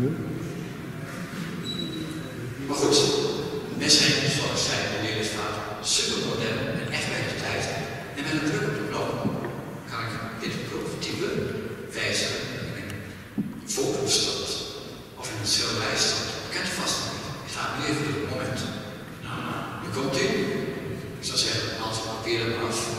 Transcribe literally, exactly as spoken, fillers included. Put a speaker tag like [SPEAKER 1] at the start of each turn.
[SPEAKER 1] Maar goed, mensen zijn, zoals ik zei, de leer staat supermodern en echt bij de tijd. En met een druk op de knop kan ik dit prototype wijzigen in een fotostand of in een schilderijstand. Ik ken het vast nog niet. Ik ga nu even door het moment. Nu komt u. Ik zou zeggen, haal het papier er maar af.